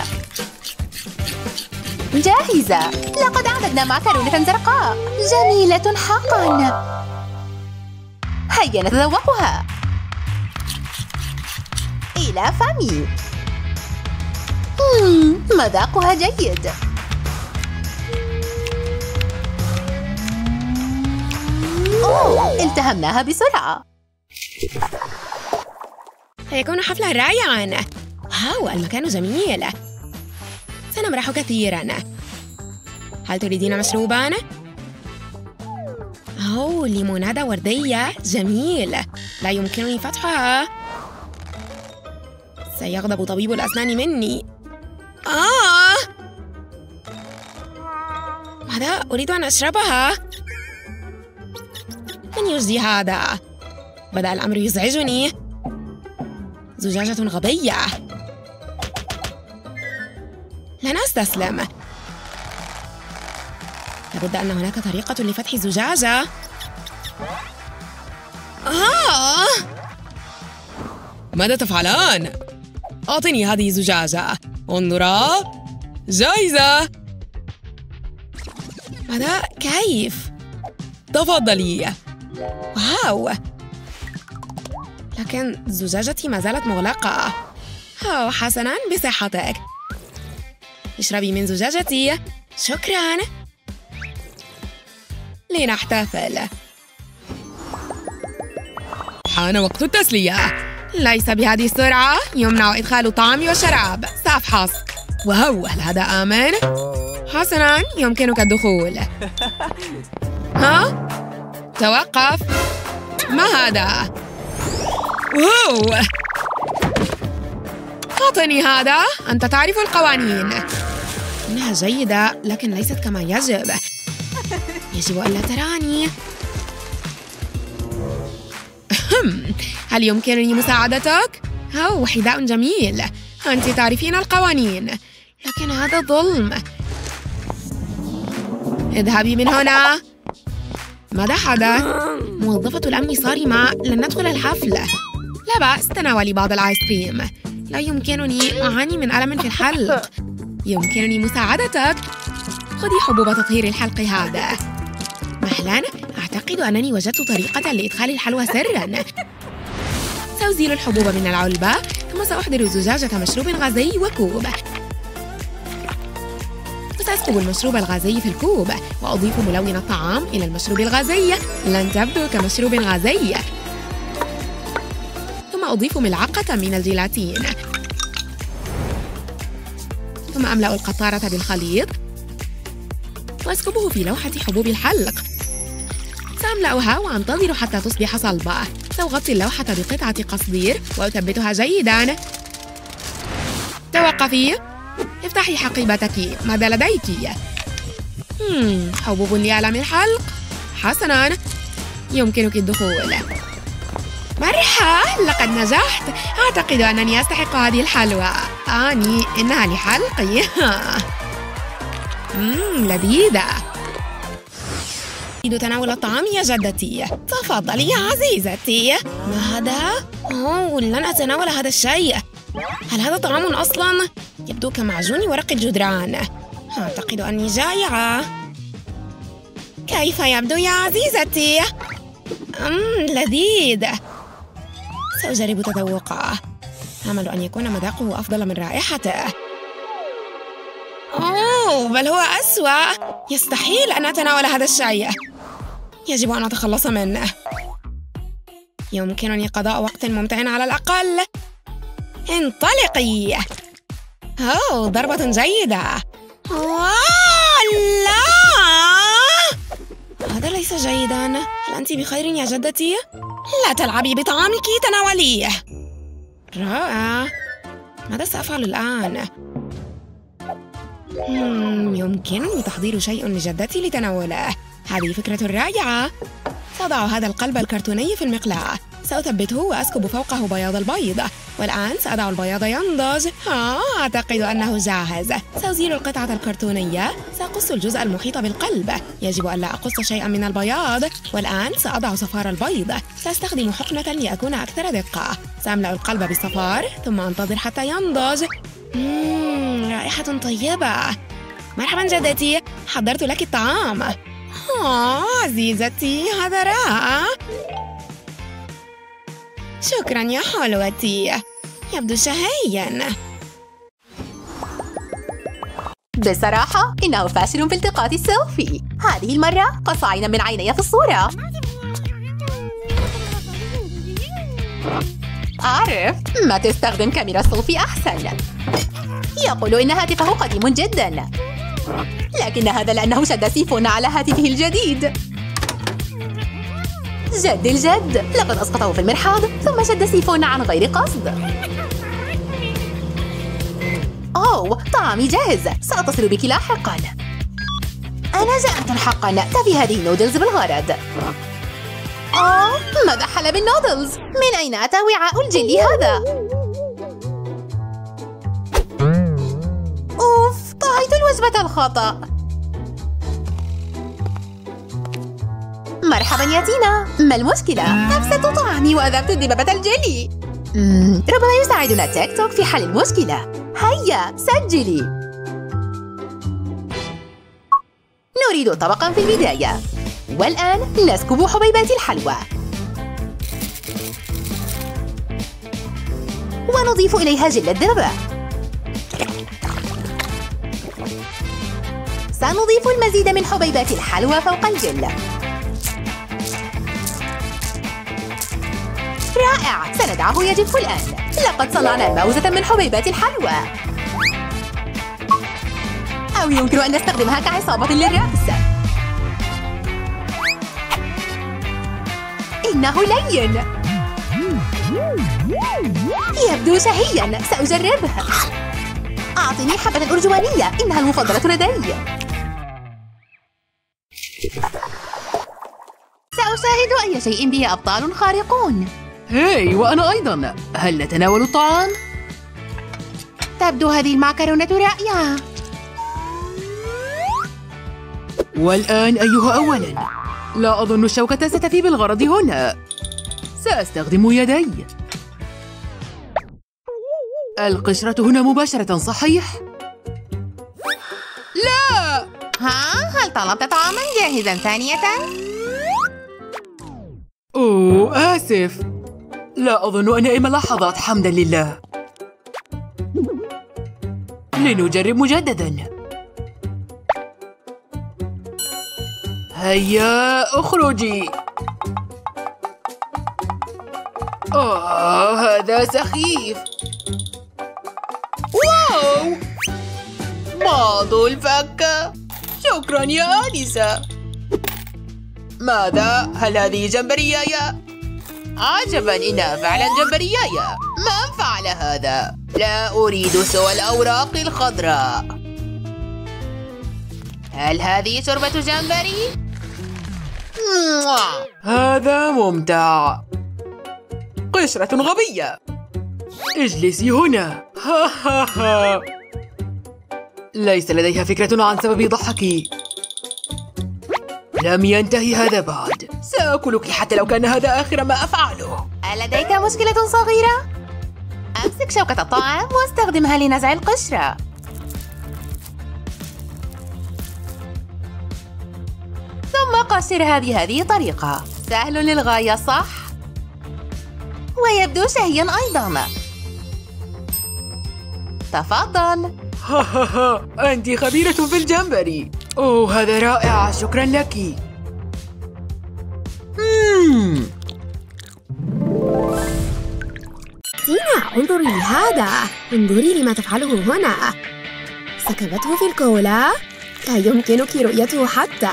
جاهزة. لقد أعددنا معكرونة زرقاء جميلة حقاً. هيا نتذوقها. إلى فمي. مذاقها جيد. التهمناها بسرعة. سيكون حفلا رائعا. المكان جميل. سنمرح كثيرا. هل تريدين مشروبا؟ ليمونادة وردية جميل. لا يمكنني فتحها. سيغضب طبيب الأسنان مني. ماذا؟ أريد أن أشربها. من يجدي هذا؟ بدأ الأمر يزعجني. زجاجة غبية. لن أستسلم. لابد أن هناك طريقة لفتح الزجاجة. ماذا تفعلان؟ أعطني هذه الزجاجة. انظرا، جائزة. ماذا؟ كيف؟ تفضلي. واو، لكن زجاجتي ما زالت مغلقة. حسناً، بصحتك. اشربي من زجاجتي. شكراً. لنحتفل. حان وقت التسلية. ليس بهذه السرعة. يمنع إدخال الطعام والشراب. سأفحص. واو، هل هذا آمن؟ حسناً، يمكنك الدخول. توقف. ما هذا؟ واو، أعطني هذا. أنت تعرف القوانين. إنها جيدة لكن ليست كما يجب. يجب ألا تراني. هل يمكنني مساعدتك؟ حذاء جميل. أنت تعرفين القوانين، لكن هذا ظلم. اذهبي من هنا. ماذا حدث؟ موظفة الأمن صارمة. لن ندخل الحفلة. لا بأس، تناولي بعض الآيس كريم. لا يمكنني، أعاني من ألم في الحلق. يمكنني مساعدتك. خذي حبوب تطهير الحلق هذا. مهلاً، أعتقد أنني وجدت طريقة لإدخال الحلوى سراً. سأزيل الحبوب من العلبة، ثم سأحضر زجاجة مشروب غازي وكوب. وسأسكب المشروب الغازي في الكوب، وأضيف ملون الطعام إلى المشروب الغازي. لن تبدو كمشروب غازي. ثم أضيف ملعقة من الجيلاتين. ثم أملأ القطارة بالخليط وأسكبه في لوحة حبوب الحلق. سأملأها وأنتظر حتى تصبح صلبة. سأغطي اللوحة بقطعة قصدير وأثبتها جيداً. توقفي. افتحي حقيبتك. ماذا لديك؟ حبوب لألم الحلق. حسناً، يمكنك الدخول. مرحبا، لقد نجحت. أعتقد أنني أستحق هذه الحلوى. إنها لحلقي. لذيذة. أريد تناول الطعام يا جدتي. تفضلي يا عزيزتي. ما هذا؟ لن أتناول هذا الشيء. هل هذا طعام أصلاً؟ يبدو كمعجون ورق الجدران. أعتقد أني جائعة. كيف يبدو يا عزيزتي؟ لذيذ. سأجرب تذوقه. آمل أن يكون مذاقه أفضل من رائحته. بل هو أسوأ. يستحيل أن أتناول هذا الشيء. يجب أن أتخلص منه. يمكنني قضاء وقت ممتع على الأقل. انطلقي. ضربة جيدة. لا، هذا ليس جيداً. هل أنت بخير يا جدتي؟ لا تلعبي بطعامك، تناوليه. رائع. ماذا سأفعل الآن؟ يمكنني تحضير شيء لجدتي لتناوله. هذه فكرة رائعة. سأضع هذا القلب الكرتوني في المقلاة. سأثبته وأسكب فوقه بياض البيض. والآن سأضع البياض ينضج. أعتقد أنه جاهز. سأزيل القطعة الكرتونية. سأقص الجزء المحيط بالقلب. يجب ألا أقص شيئا من البياض. والآن سأضع صفار البيض. سأستخدم حقنة لأكون أكثر دقة. سأملأ القلب بالصفار ثم أنتظر حتى ينضج. رائحة طيبة. مرحبا جدتي، حضرت لك الطعام. عزيزتي، هذا رائع. شكرا يا حلوتي، يبدو شهيا. بصراحة إنه فاشل في التقاط السيلفي. هذه المرة قص عينا من عيني في الصورة. أعرف، ما تستخدم كاميرا السيلفي أحسن. يقول إن هاتفه قديم جدا، لكن هذا لأنه شد سيفون على هاتفه الجديد. جد الجد، لقد أسقطه في المرحاض ثم شد سيفون عن غير قصد. طعامي جاهز، سأتصل بك لاحقا. أنا جائعة حقا، تفي هذه النودلز بالغرض. ماذا حل بالنودلز؟ من أين أتى وعاء الجلي هذا؟ طهيت الوجبة الخطأ. مرحبا يا تينا، ما المشكلة؟ أفسدت طعامي وأذبت دببة الجيلي. ربما يساعدنا تيك توك في حل المشكلة. هيا سجلي. نريد طبقاً في البداية، والآن نسكب حبيبات الحلوى ونضيف إليها جل الدببة. سنضيف المزيد من حبيبات الحلوى فوق الجل. رائع، سندعه يجف الآن. لقد صنعنا موزة من حبيبات الحلوى، أو يمكن أن نستخدمها كعصابة للرأس. إنه لين، يبدو شهياً، سأجربه. أعطني حبة أرجوانية، إنها المفضلة لدي. سأشاهد أي شيء به أبطال خارقون. هاي، وأنا أيضاً. هل نتناول الطعام؟ تبدو هذه المعكرونة رائعة. والآن أيها أولاً، لا أظن الشوكة ستفي بالغرض هنا. سأستخدم يدي. القشرة هنا مباشرة، صحيح؟ لا! هل طلبت طعاماً جاهزاً ثانية؟ أوه، آسف. لا أظن أن إما لحظات، حمداً لله. لنجرب مجدداً. هيا اخرجي. هذا سخيف. واو، بعض الفكة. شكراً يا آنسة. ماذا؟ هل هذه جمبريايا؟ عجباً، إنها فعلاً جمبريايا. من فعل هذا؟ لا أريد سوى الأوراق الخضراء. هل هذه شوربة جمبري؟ هذا ممتع. قشرة غبية. اجلسي هنا. ليس لديها فكرة عن سبب ضحكي. لم ينتهي هذا بعد. سأكلك حتى لو كان هذا آخر ما أفعله. ألديك مشكلة صغيرة؟ أمسك شوكة الطعام واستخدمها لنزع القشرة. ثم قشرها بهذه الطريقة. سهل للغاية، صح؟ ويبدو شهياً أيضاً. تفضل. أنت خبيرة في الجمبري. أوه، هذا رائع، شكراً لك. تينا، انظري لهذا. انظري لما تفعله هنا. سكبته في الكولا، لا يمكنك رؤيته حتى.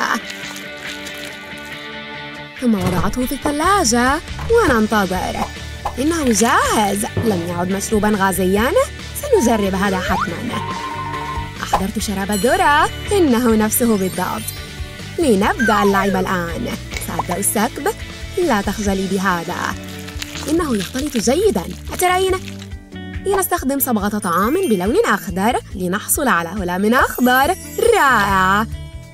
ثم وضعته في الثلاجة وننتظر. إنه جاهز. لم يعد مشروباً غازياً. سنجرب هذا حتماً. أحضرت شراب الذرة، إنه نفسه بالضبط. لنبدأ اللعب الآن. سأبدأ السكب. لا تخجلي بهذا، إنه يختلط جيداً. أترين؟ لنستخدم صبغة طعام بلون أخضر لنحصل على هلام أخضر رائع.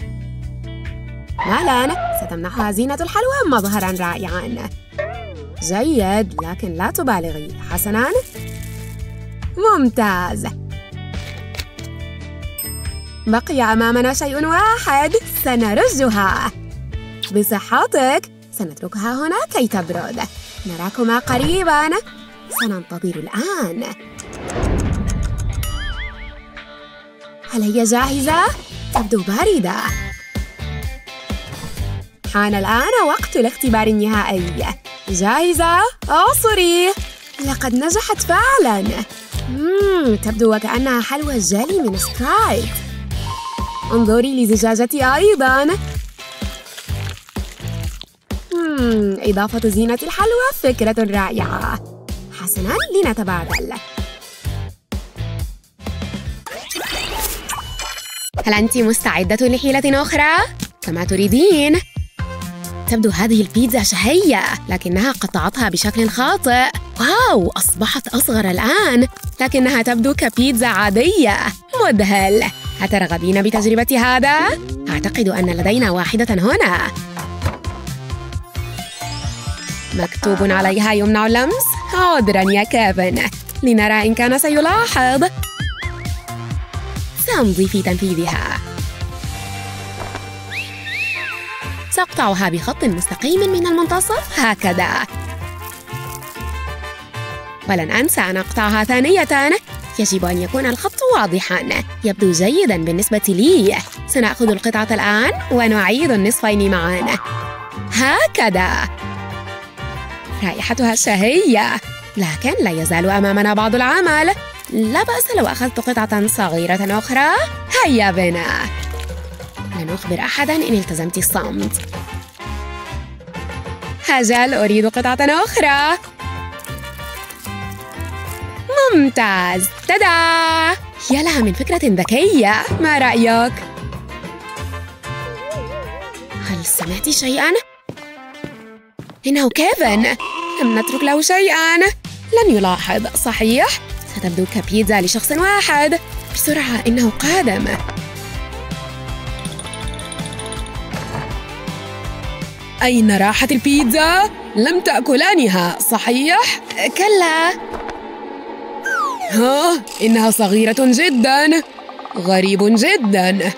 مالاً، ستمنحها زينة الحلوى مظهراً رائعاً. جيد، لكن لا تبالغي. حسناً، ممتاز. بقي أمامنا شيء واحد، سنرجها. بصحتك. سنتركها هنا كي تبرد. نراكما قريباً. سننتظر الآن. هل هي جاهزة؟ تبدو باردة. حان الآن وقت الاختبار النهائي. جاهزة؟ أعصري. لقد نجحت فعلاً. تبدو وكأنها حلوى جيلي من سبرايت. انظري لزجاجتي أيضاً. إضافة زينة الحلوى فكرة رائعة. حسناً، لنتبادل. هل أنت مستعدة لحيلة أخرى؟ كما تريدين. تبدو هذه البيتزا شهية، لكنها قطعتها بشكل خاطئ. واو، أصبحت أصغر الآن، لكنها تبدو كبيتزا عادية. مذهل. أترغبين بتجربة هذا؟ أعتقد أن لدينا واحدة هنا. مكتوب عليها يمنع اللمس. عذراً يا كيفن، لنرى إن كان سيلاحظ. سأمضي في تنفيذها. سأقطعها بخط مستقيم من المنتصف هكذا، ولن أنسى أن أقطعها ثانية. يجب أن يكون الخط واضحاً. يبدو جيداً بالنسبة لي. سنأخذ القطعة الآن ونعيد النصفين معاً هكذا. رائحتها شهية، لكن لا يزال أمامنا بعض العمل. لا بأس لو أخذت قطعة صغيرة أخرى. هيا بنا. لن أخبر أحداً إن التزمت الصمت. أجل، أريد قطعة أخرى. ممتاز. تدا! يا لها من فكرة ذكية. ما رأيك؟ هل سمعت شيئاً؟ إنه كيفن. لم نترك له شيئاً. لن يلاحظ، صحيح؟ ستبدو كبيتزا لشخص واحد. بسرعة، إنه قادم. أين راحت البيتزا؟ لم تأكلانها، صحيح؟ كلا. إنها صغيرة جداً. غريب جداً.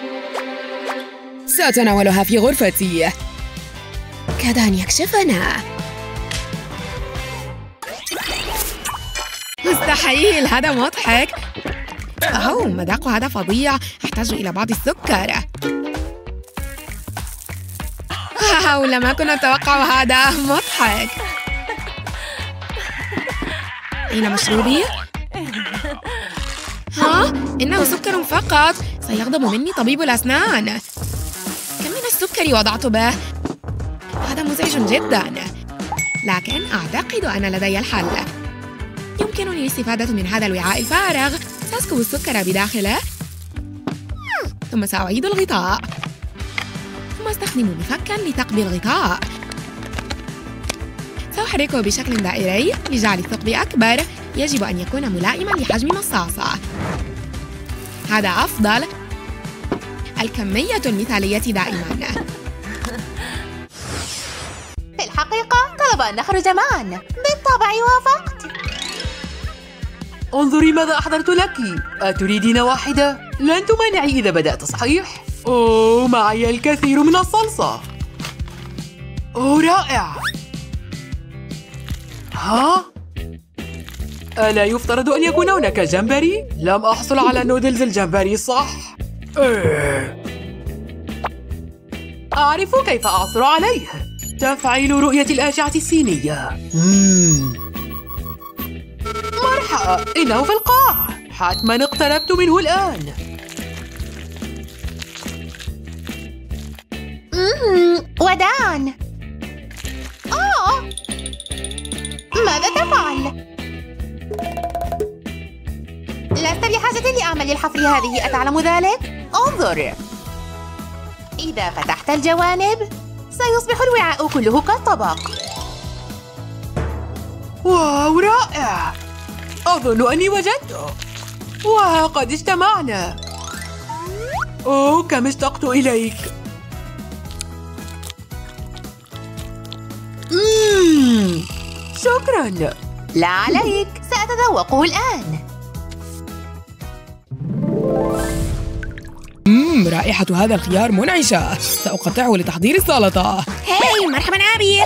سأتناولها في غرفتي. كاد أن يكشفنا. مستحيل، هذا مضحك. مذاق هذا فظيع. أحتاج إلى بعض السكر. لم أكن أتوقع هذا. مضحك. أين مشروبي؟ إنه سكر فقط. سيغضب مني طبيب الأسنان. كم من السكر وضعت به؟ هذا مزعج جدا، لكن أعتقد أن لدي الحل. يمكنني الاستفادة من هذا الوعاء الفارغ. سأسكب السكر بداخله، ثم سأعيد الغطاء، ثم أستخدم مفكاً لثقب الغطاء. سأحركه بشكل دائري لجعل الثقب أكبر. يجب أن يكون ملائماً لحجم مصاصة. هذا أفضل. الكمية المثالية دائماً. في الحقيقة طلب أن نخرج معاً. بالطبع وافقت. انظري ماذا أحضرت لك. أتريدين واحدة؟ لن تمانعي إذا بدأت، صحيح؟ أوه، معي الكثير من الصلصة. أوه، رائع. ألا يفترض أن يكون هناك جمبري؟ لم أحصل على نودلز الجمبري، صح؟ أعرف كيف أعثر عليه. تفعيل رؤية الأشعة السينية. مرحبا، إنه في القاع. حتما اقتربت منه الآن. وداعاً. ماذا تفعل؟ لست بحاجة لأعمل الحفر هذه، أتعلم ذلك؟ انظر، إذا فتحت الجوانب سيصبح الوعاء كله كالطبق. واو، رائع. أظن أني وجدته. وقد اجتمعنا. أوه، كم اشتقت إليك. شكراً. لا عليك، سأتذوقه الآن. رائحة هذا الخيار منعشة. سأقطعه لتحضير السلطة. هاي، مرحباً أبي.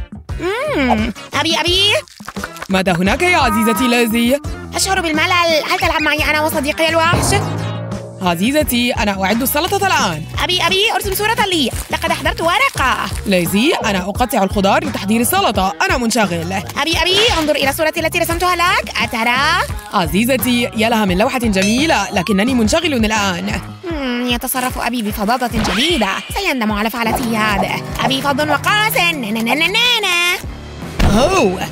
أبي. ماذا هناك يا عزيزتي ليزي؟ أشعر بالملل. هل تلعب معي أنا وصديقي الوحش؟ عزيزتي، أنا أعد السلطة الآن. أبي، أرسل صورة لي. لقد أحضرت ورقة. ليزي، أنا أقطع الخضار لتحضير السلطة. أنا منشغل. أبي، انظر إلى الصورة التي رسمتها لك. أترى؟ عزيزتي، يا لها من لوحة جميلة، لكنني منشغل الآن. يتصرف أبي بفظاظة جديدة. سيندم على فعلته هذا. أبي فظ وقاس. أوه،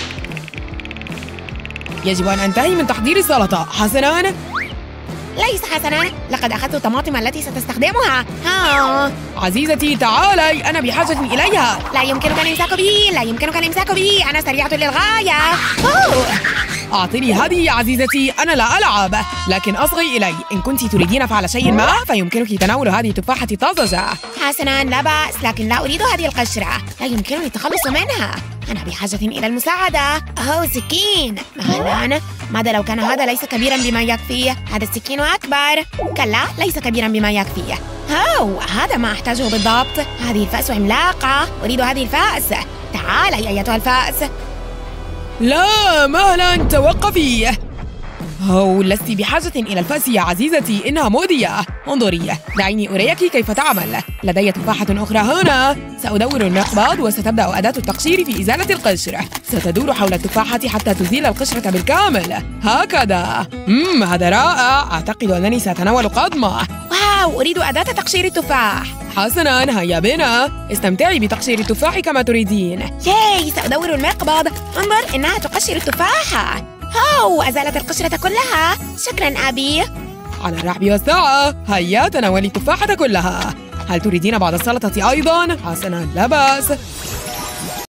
يجب أن أنتهي من تحضير السلطة. حسناً؟ ليس حسناً. لقد أخذت الطماطم التي ستستخدمها. عزيزتي، تعالي، أنا بحاجة إليها. لا يمكنك الإمساك بي. أنا سريعة للغاية. أعطني هذه يا عزيزتي، أنا لا ألعب، لكن أصغي إلي. إن كنت تريدين فعل شيء ما فيمكنك تناول هذه التفاحة طازجة. حسناً، لا بأس، لكن لا أريد هذه القشرة. لا يمكنني التخلص منها. أنا بحاجة إلى المساعدة. أوه، سكين. مهلاً، ماذا لو كان هذا ليس كبيراً بما يكفي؟ هذا السكين أكبر. كلا، ليس كبيراً بما يكفي. أوه، هذا ما أحتاجه بالضبط. هذه الفأس عملاقة. أريد هذه الفأس. تعالي أيتها الفأس. لا، مهلا، توقفي. لست بحاجة إلى الفأس يا عزيزتي، إنها مؤذية. انظري، دعيني أريك كيف تعمل. لدي تفاحة أخرى هنا. سأدور المقبض وستبدأ أداة التقشير في إزالة القشر. ستدور حول التفاحة حتى تزيل القشرة بالكامل. هكذا. هذا رائع. أعتقد أنني سأتناول قضمة. واو، أريد أداة تقشير التفاح. حسناً، هيا بنا. استمتعي بتقشير التفاح كما تريدين. ياي، سأدور المقبض. انظر، إنها تقشر التفاحة. أزالت القشرة كلها. شكراً أبي. على الرحب والسعة. هيا تناولي التفاحة كلها. هل تريدين بعض السلطة أيضاً؟ حسناً، لا بأس.